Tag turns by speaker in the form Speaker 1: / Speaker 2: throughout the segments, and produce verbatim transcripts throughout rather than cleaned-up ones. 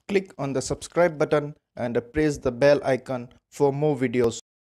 Speaker 1: Click on the subscribe button and press the bell icon for more videos.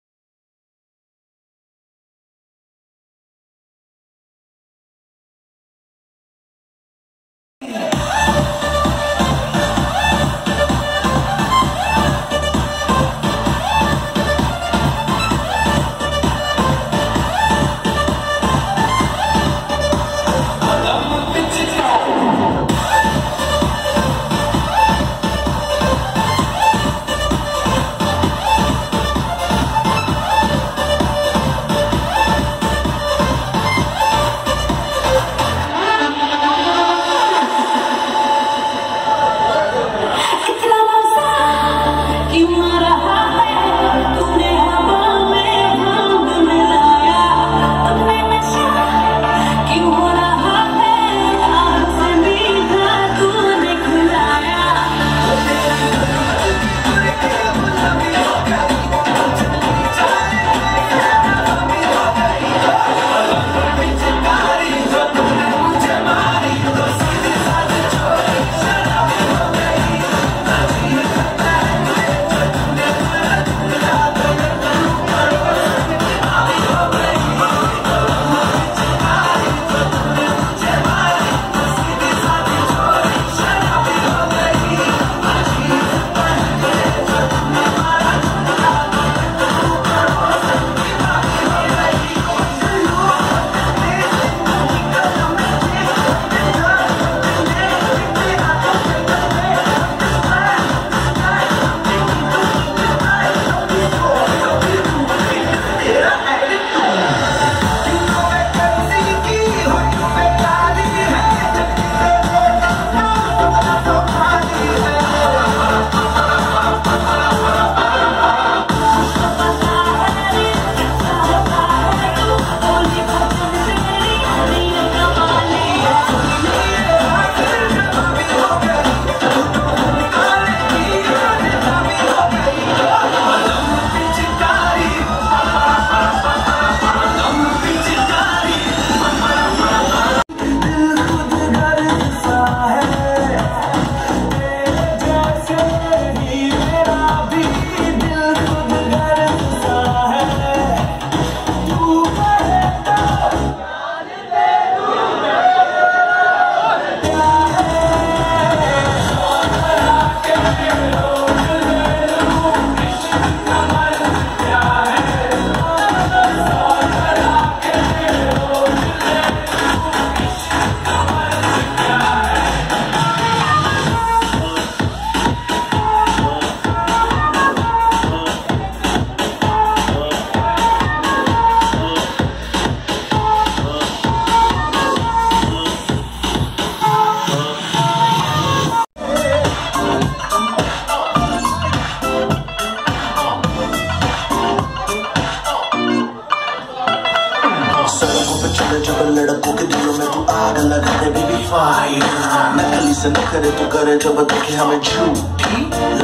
Speaker 2: जब लड़कों के दिलों में तू आग लगा दे बेबी फायर, नकली से नखरे तू करे जब देखे हमें झूठी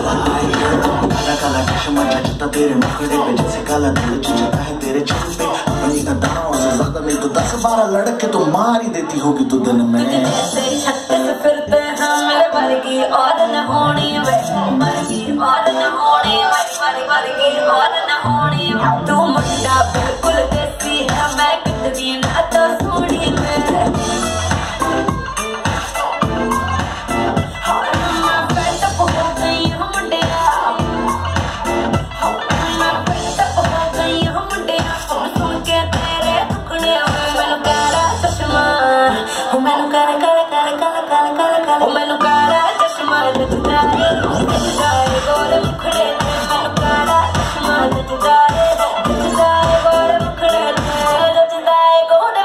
Speaker 2: लायर। काला काला चश्मा जचता तेरे मुखड़े पे जैसे काला दिल चुचता है तेरे छुप पे। अपनी अदाओं से ज्यादा नहीं तो दस बारह लड़के तो मार ही देती होगी तू दिन में। फिरते हैं मेरे भर की और न होनी वे, भर की और न होनी वे, भर भर की और न होनी। तू मुंडा बिल्कुल देसी है, मैं कितनी ना तो सोनी में।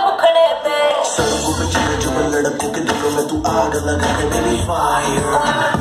Speaker 2: लड़कों के दिलों में तू आग लगा दे बेबी फायर।